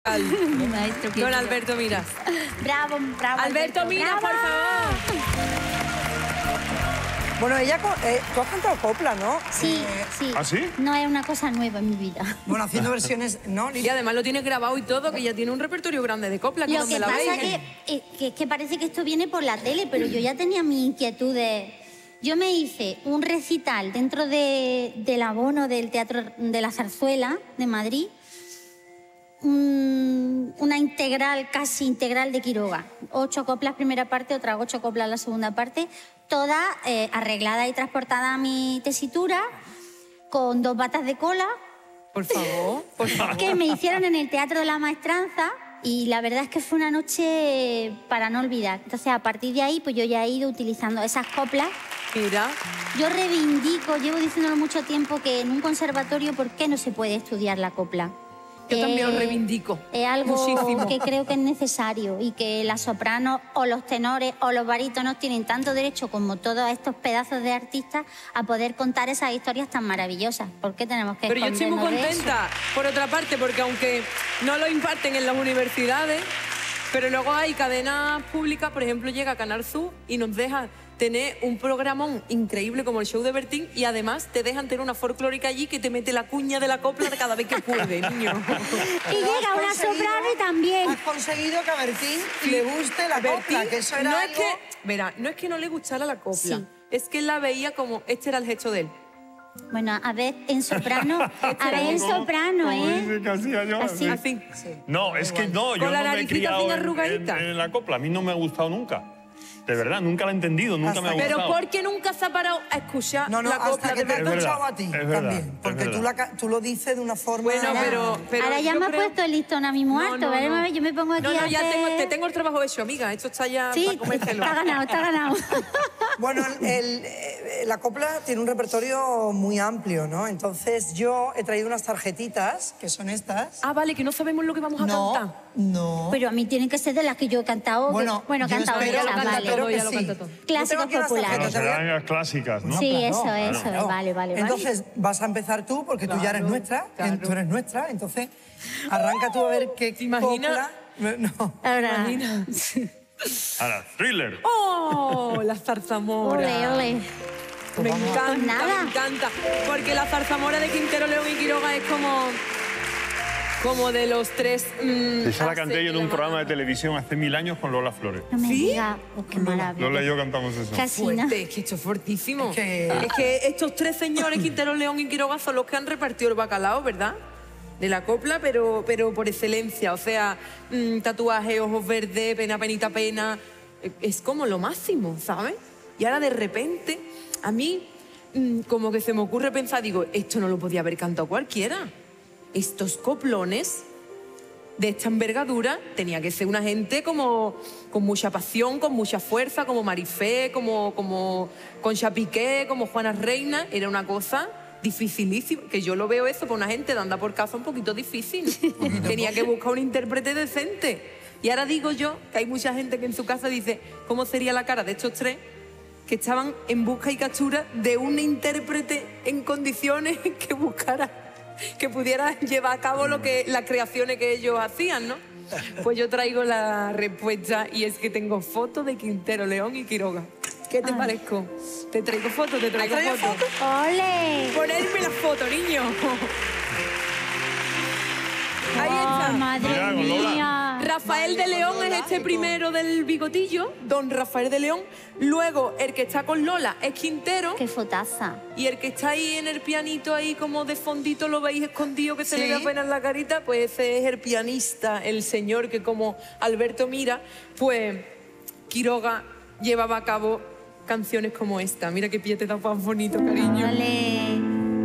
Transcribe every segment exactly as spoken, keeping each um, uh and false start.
Maestro, Don Alberto Miras. Bravo, bravo. Alberto, Alberto Miras, por favor. Bueno, ella, eh, tú has cantado copla, ¿no? Sí, eh, sí. ¿Ah, sí? No es una cosa nueva en mi vida. Bueno, haciendo versiones, ¿no? Y además lo tiene grabado y todo, que ya tiene un repertorio grande de copla. Que Lo donde que la pasa veis, que, es que, es que parece que esto viene por la tele, pero yo ya tenía mis inquietudes. Yo me hice un recital dentro de, del abono del Teatro de la Zarzuela de Madrid, un, una integral, casi integral de Quiroga. Ocho coplas primera parte, otras ocho coplas la segunda parte, toda eh, arreglada y transportada a mi tesitura, con dos batas de cola. Por favor, por favor. Que me hicieron en el Teatro de la Maestranza. Y la verdad es que fue una noche para no olvidar. Entonces, a partir de ahí, pues yo ya he ido utilizando esas coplas. Mira. Yo reivindico, llevo diciéndolo mucho tiempo, que en un conservatorio, ¿por qué no se puede estudiar la copla? Yo eh, también lo reivindico. Es algo muchísimo. que creo que es necesario y que las sopranos o los tenores o los barítonos tienen tanto derecho como todos estos pedazos de artistas a poder contar esas historias tan maravillosas. ¿Por qué tenemos que Pero yo estoy muy contenta, por otra parte, porque aunque no lo imparten en las universidades, pero luego hay cadenas públicas, por ejemplo, llega Canal Sur y nos deja tener un programón increíble como el show de Bertín y además te dejan tener una folclórica allí que te mete la cuña de la copla cada vez que puede, niño. Y llega una soprano y también. Has conseguido que a Bertín le guste la Bertín, copla, que eso era no algo... Es que, verá, no es que no le gustara la copla, Sí. es que él la veía como, este era el gesto de él. Bueno, a ver, en soprano, a ver, en soprano, Como ¿eh? dice que hacía yo. Así. Así. No, es que no, yo Con la no me he naricita criado bien en, arrugadita. en- en la copla. A mí no me ha gustado nunca. De verdad, nunca la he entendido, nunca Hasta me ha que- Pero gustado. ¿por qué nunca se ha parado a escuchar No, no, la hasta copla que de te ha Bertín? verdad, tocado a ti es verdad, también. es Porque tú, verdad. la ca- tú lo dices de una forma... Bueno, pero, pero Ahora ya yo me ha creo- puesto el listón a mi muerto, No, no, ¿vale? no. Yo me pongo aquí No, no, a ya hacer- tengo, te tengo el trabajo hecho, amiga. Esto está ya Sí, para comértelo. está ganado, está ganado. Bueno, el- el, eh, la copla tiene un repertorio muy amplio, ¿no? Entonces yo he traído unas tarjetitas, que son estas. Ah, vale, que no sabemos lo que vamos a no, cantar. no. Pero a mí tienen que ser de las que yo he cantado. Bueno, bueno yo cantado espero- esas, ya lo canta vale. todo, que ya lo sí. canta todo. Yo tengo Clásicos aquí unas populares. Bueno, tarjetas, te voy a- serán las clásicas, ¿no? Sí, Claro, eso, claro, eso. claro. Vale, vale, vale. Entonces vas a empezar tú, porque tú ya eres Claro, nuestra. claro. Tú eres nuestra, entonces arranca tú a ver qué ¿Te imaginas? copla... No. Ahora. Imagina. Ahora, Thriller. ¡Oh! La zarzamora. Ole, ole. Me Pues encanta, Pues nada. me encanta. Porque la zarzamora de Quintero, León y Quiroga es como... Como de los tres... mmm, Esa la canté hace yo en la un programa de mano. televisión hace mil años con Lola Flores. No me ¿Sí? digas. Oh, qué maravilla. Lola y yo cantamos eso. Casi nada. Fuerte, es que esto es fortísimo. Es que- Es que estos tres señores, Quintero, León y Quiroga, son los que han repartido el bacalao, ¿verdad? De la copla, pero, pero por excelencia. O sea, mm, tatuaje, ojos verdes, pena, penita, pena. Eh, Es como lo máximo, ¿sabes? Y ahora de repente, a mí, mm, como que se me ocurre pensar, digo, esto no lo podía haber cantado cualquiera. Estos coplones de esta envergadura tenía que ser una gente como con mucha pasión, con mucha fuerza, como Marifé, como, como Concha Piqué, como Juana Reina. Era una cosa dificilísima, que yo lo veo eso para una gente de andar por casa un poquito difícil. Tenía que buscar un intérprete decente. Y ahora digo yo que hay mucha gente que en su casa dice, ¿cómo sería la cara de estos tres que estaban en busca y captura de un intérprete en condiciones que buscara, que pudiera llevar a cabo lo que, las creaciones que ellos hacían, ¿no? Pues yo traigo la respuesta y es que tengo fotos de Quintero, León y Quiroga. ¿Qué te Ay. parezco? Te traigo fotos, te traigo ¿Has traído fotos. ¡Ole! Ponerme las fotos, niño. Ahí Oh, está. madre Mira, con Lola. mía. Rafael de León es este primero del bigotillo, don Rafael de León. Luego, el que está con Lola es Quintero. ¡Qué fotaza! Y el que está ahí en el pianito, ahí como de fondito, lo veis escondido, que se Sí. le ve apenas la carita, pues ese es el pianista, el señor que como Alberto Mira, pues Quiroga llevaba a cabo canciones como esta. Mira qué pie te da tan bonito, cariño. ¡Ole!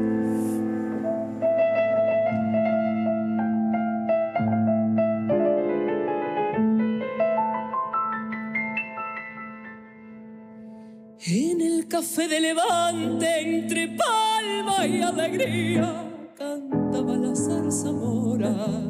En el café de Levante, entre palma y alegría, cantaba la zarzamora.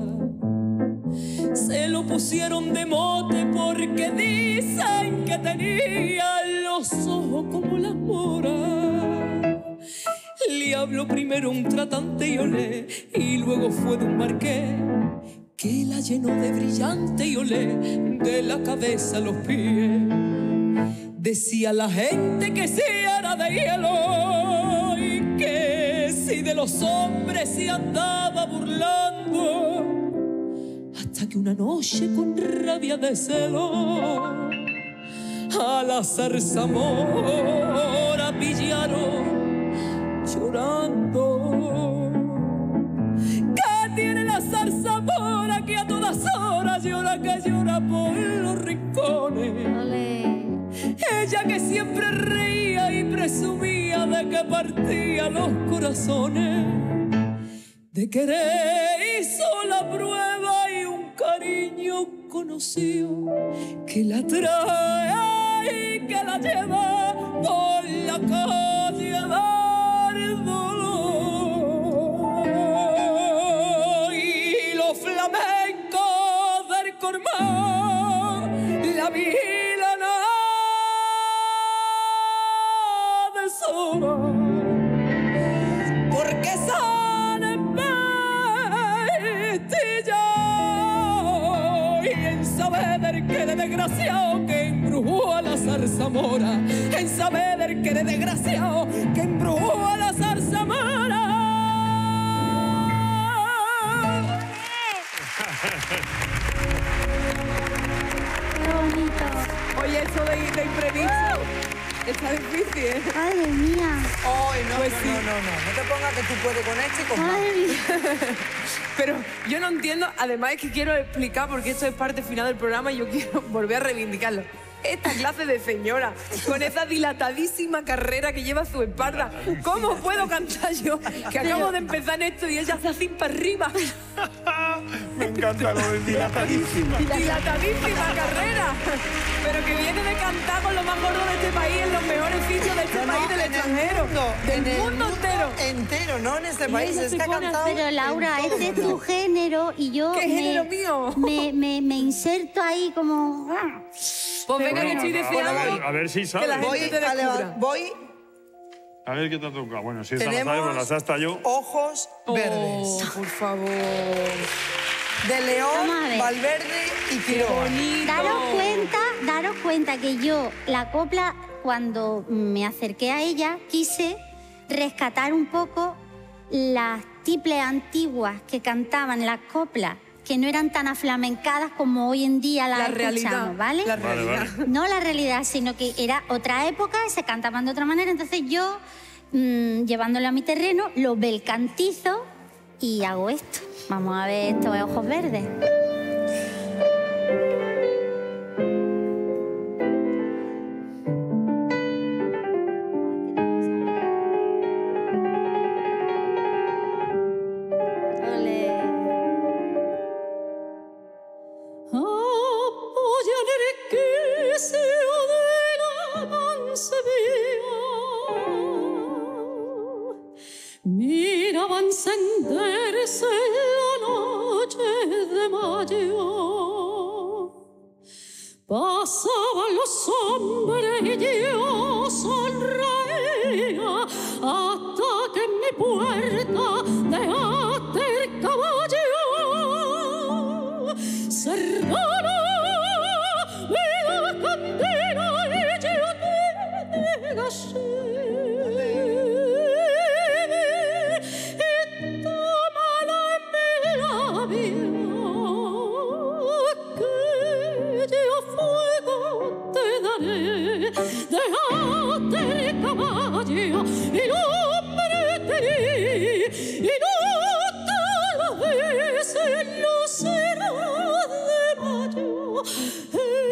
Se lo pusieron de mote porque dicen que tenía los ojos como las moras. Le habló primero un tratante y olé, y luego fue de un marqués que la llenó de brillante y olé de la cabeza a los pies. Decía la gente que sí era de hielo y que si de los hombres se andaba burlando, hasta que una noche con rabia de celo a la zarzamora pillaron llorando. ¿Qué tiene la zarzamora que a todas horas llora, que llora por los rincones? Ole. Ella que siempre reía y presumía de que partía los corazones, de querer hizo la prueba y un cariño conoció que la trae y que la lleva por la calle del dolor. Y los flamencos del Cormán la vigilan de sola, porque salen vestidos y en saber que de desgraciado que embrujó a la zarzamora, en saber que de desgraciado que embrujó a la zarzamora. Qué bonito. Oye, eso de, de imprevisto está difícil, ¿eh? Madre mía. Ay, no, Pues no, sí. no, no, no. No te pongas que tú puedes con este y con más. Madre mía. Pero yo no entiendo, además es que quiero explicar, porque esto es parte final del programa y yo quiero volver a reivindicarlo. Esta clase de señora, con esa dilatadísima carrera que lleva a su espalda, ¿cómo puedo cantar yo? Que acabo de empezar en esto y ella se hace para arriba. Me encanta lo de dilatadísima. Dilatadísima carrera. Pero que viene de cantar con lo más gordo de este país, en los mejores sitios de este No, no, país, del en el extranjero. mundo, Del en el mundo entero. Entero, no en este país. ella Es se que ha pone a cantado. Pero Laura, en todo este es tu mundo. género y yo ¿Qué me, género mío? Me, me, me inserto ahí como... Pues venga, que estoy a, deseando ver, a ver si que sabes. la Voy gente te a descubra. levantar. Voy. A ver qué te ha tocado. Bueno, si esta la Tenemos sabes, pues la sé hasta yo. ojos verdes. Oh, por favor. De León, Vamos a ver. Valverde y Quiroga. Bonito. Daros cuenta, daros cuenta que yo, la copla, cuando me acerqué a ella, quise rescatar un poco las tiples antiguas que cantaban las coplas, que no eran tan aflamencadas como hoy en día las La escuchamos, realidad. ¿vale? La Vale, realidad. vale. No la realidad, sino que era otra época y se cantaban de otra manera. Entonces yo, mmm, llevándolo a mi terreno, lo belcantizo y hago esto. Vamos a ver estos ojos verdes. Ole. Apoyan el quicio de la mancebía, miraban encenderse la noche de mayo. Pasaban los hombres y yo sonreía hasta que en mi puerta dejaste el caballo. Serrana, mira la candela y yo te degashé. Y tómala en mi labio, que yo fuego te daré. Dejaste el caballo y el hombre te di, y no te veces no será de mayo, y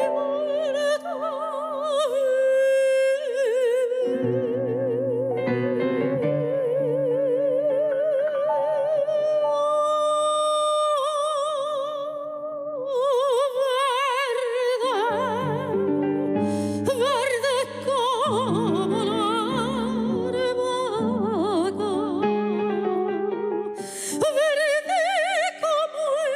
verde, verde como la albahaca, verde como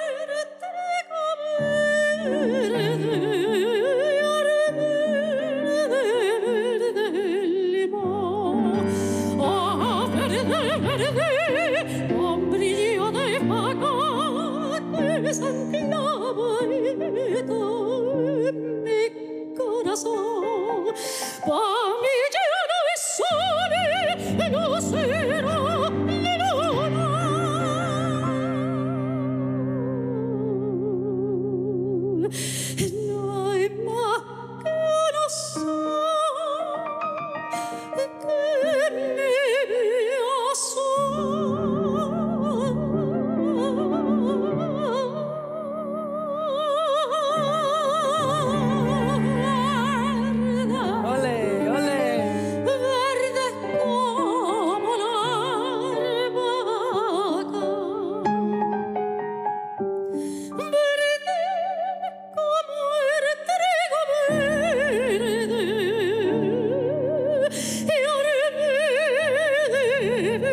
no hay más que uno sol que niño sol. Ole, ole. Verdes como la albahaca, verde como el trigo verde, y ahora verde,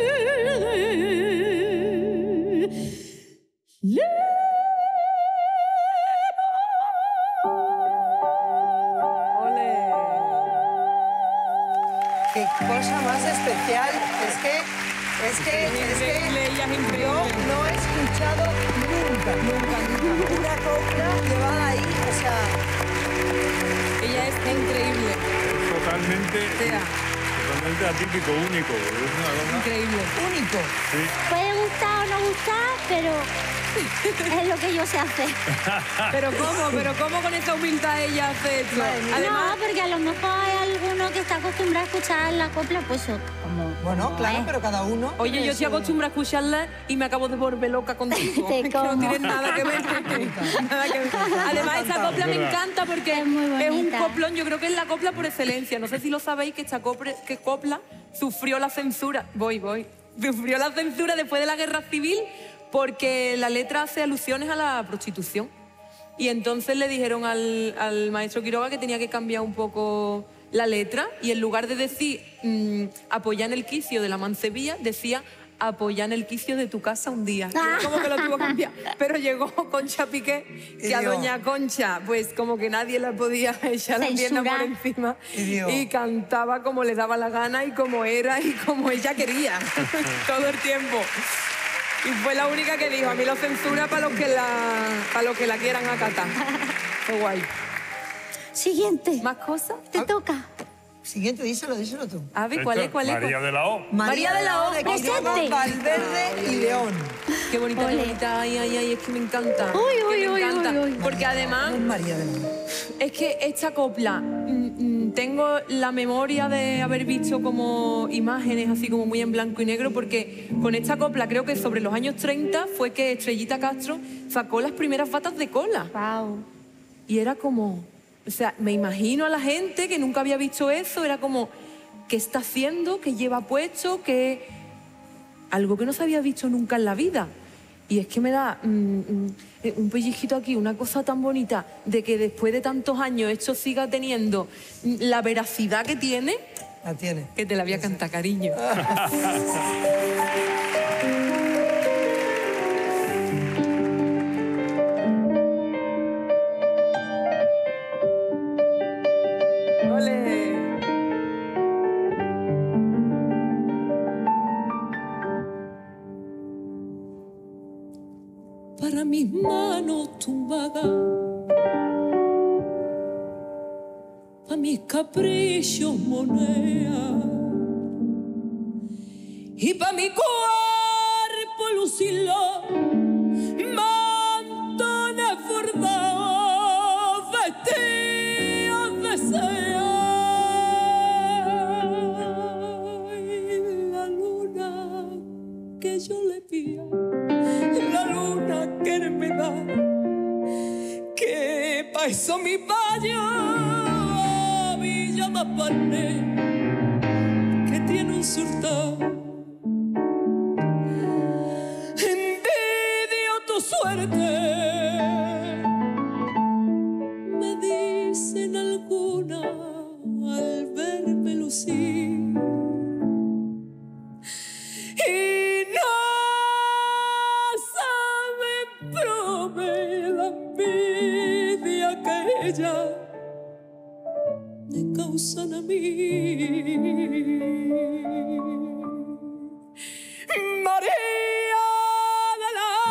verde. Qué cosa más especial. Es que, es que, es que Increíble, ella es yo increíble. no he escuchado nunca, nunca, nunca una copla llevada ahí, o sea, Ella es increíble. Totalmente, Sea. totalmente atípico, único. Es una cosa... Increíble. único. Sí. Puede gustar o no gustar, pero es lo que yo sé hacer. Pero ¿cómo? ¿Pero cómo con esta humildad ella hace esto? Además, No, porque a lo mejor hay alguno que está acostumbrado a escuchar la copla, pues eso, como... Bueno, como claro, es. pero cada uno. oye, tiene yo estoy su- acostumbrada a escucharla y me acabo de volver loca contigo. Te Es que no como. tiene nada que ver. Nada que ver. Además, esta copla me encanta porque Es muy es un bonita. coplón. Yo creo que es la copla por excelencia. No sé si lo sabéis que esta copre- que copla sufrió la censura. Voy, voy. Sufrió la censura después de la Guerra Civil porque la letra hace alusiones a la prostitución. Y entonces le dijeron al, al maestro Quiroga que tenía que cambiar un poco la letra y en lugar de decir mm, apoyar en el quicio de la mancebía, decía apoyar en el quicio de tu casa un día. Y era como que lo tuvo que cambiar. Pero llegó Concha Piqué, que Y a dio. doña Concha, pues como que nadie la podía echar la pierna por Censurar. encima. Y dio. Y cantaba como le daba la gana y como era y como ella quería. Todo el tiempo. Y fue la única que dijo, a mí lo censura para los que la, para los que la quieran acatar. Qué guay. Siguiente. ¿Más cosas? Te toca. Siguiente, díselo, díselo tú. A ver, ¿cuál es? ¿Cuál es? María de la O. María de la O, de presente. Quiroga, Valverde y León. Qué bonita, qué Ole. bonita. Ay, ay, ay, es que me encanta. Uy, Es que uy, me uy, encanta. uy, uy. Porque además, ¿Quién es María de la O? es que esta copla, mm, mm, tengo la memoria de haber visto como imágenes así como muy en blanco y negro, porque con esta copla, creo que sobre los años treinta, fue que Estrellita Castro sacó las primeras batas de cola. Wow. Y era como, o sea, me imagino a la gente que nunca había visto eso, era como, ¿qué está haciendo? ¿Qué lleva puesto? ¿Qué...? Algo que no se había visto nunca en la vida. Y es que me da mm, mm, eh, un pellizquito aquí, una cosa tan bonita, de que después de tantos años esto siga teniendo mm, la veracidad que tiene, La tiene. que te la voy a cantar, cariño. ¡Ole! Para mis manos tumbadas, para mis caprichos moneda, y para mi cuerpo lucirlo, mantones bordados, vestidos de seda. Y la luna que yo le pía, la luna que me da, que pa' eso mi baño Villa Mapané, que tiene un sultán. Envidio tu suerte, me dicen alguna al verme lucir. Y no saben prove la envidia que ella me causan a mí. María de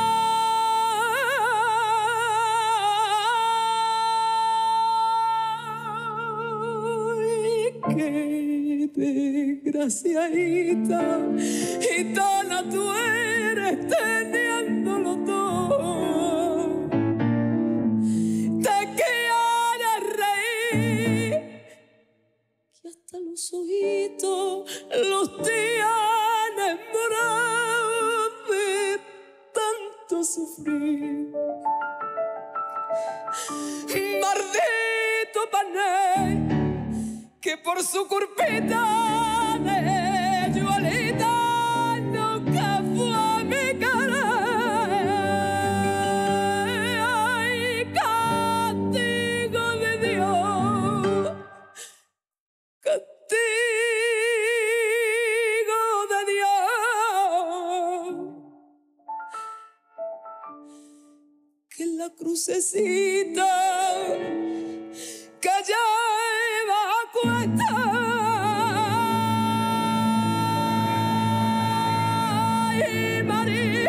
la... Ay, qué desgraciadita, gitana tú eres teniéndolo todo. Te Maldito pané, que por su curpita de Yualita nunca fue a mi querer. Ay, castigo de Dios, castigo de Dios, que la crucecita que lleva a cuesta, ay, María,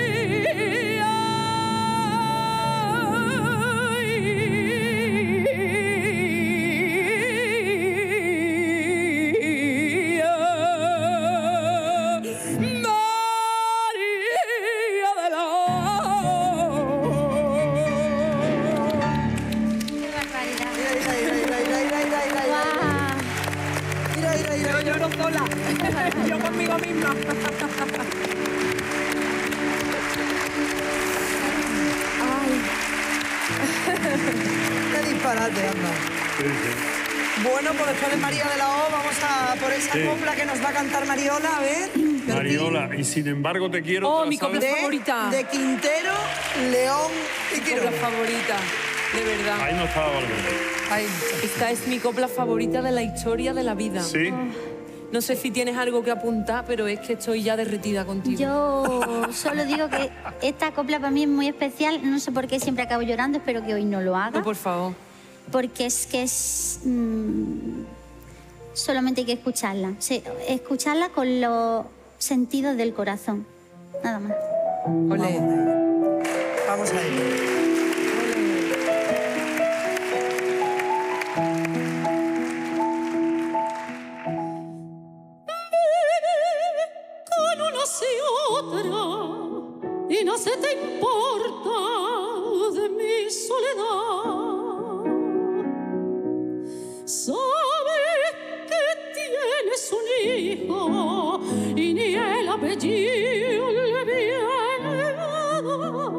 yo conmigo misma. Ay. Qué disparate, anda. Sí, sí. Bueno, pues después de María de la O vamos a por esa Sí. copla que nos va a cantar Mariola, a ver. Mariola, y sin embargo te quiero. Oh, ¿te la mi sabes? copla De, favorita. de Quintero, León y Copla Quiroga. favorita, de verdad. Ahí no estaba Valverde. Ahí. Esta es mi copla favorita de la historia de la vida. Sí. No sé si tienes algo que apuntar, pero es que estoy ya derretida contigo. Yo solo digo que esta copla para mí es muy especial. No sé por qué siempre acabo llorando, espero que hoy no lo haga. No, por favor. Porque es que es... mm, solamente hay que escucharla. Sí, escucharla con los sentidos del corazón. Nada más. Olé. Vamos a ir. Con unos y otra, y no se te importa de mi soledad. Sabes que tienes un hijo y ni el apellido le viene a dar.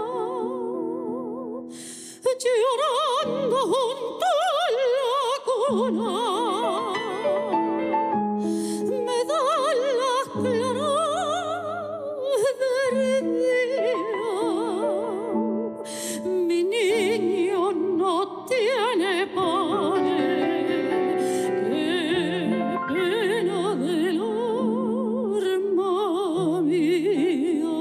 Llorando junto a la cuna, me dan las claras del día. Mi niño no tiene padre, qué pena del alma mía.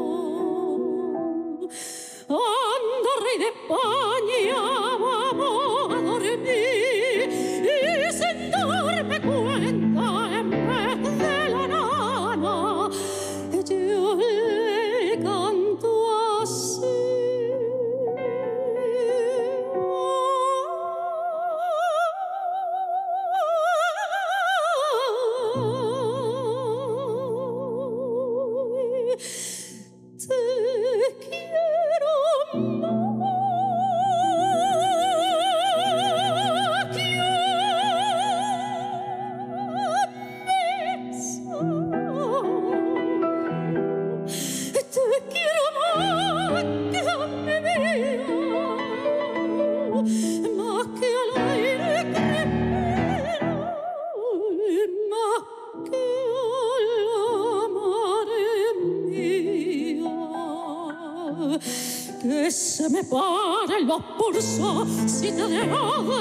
Anda, rey de España, vamos a dormir y sin darme cuenta, en vez de la nana, yo le canto así. Te quiero más que a mí. Te quiero más que a mi vida, más que al aire que respiro, más que a la marea, que se me paren los pulsos si te dejo de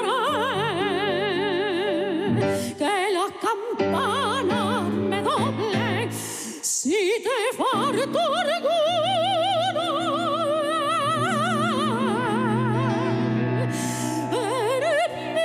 querer, que las campanas me doblen si te falta alguno. Eres mi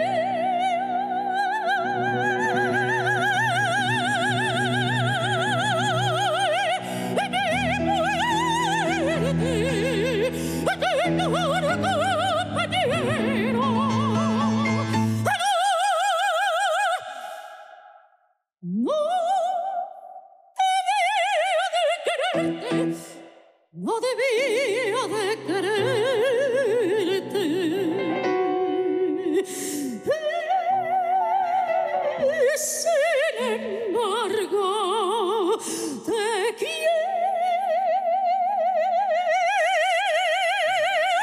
no debía de quererte. Y sin embargo, te quiero.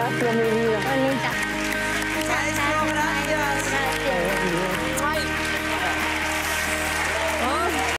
Gracias, mi vida. Bonita.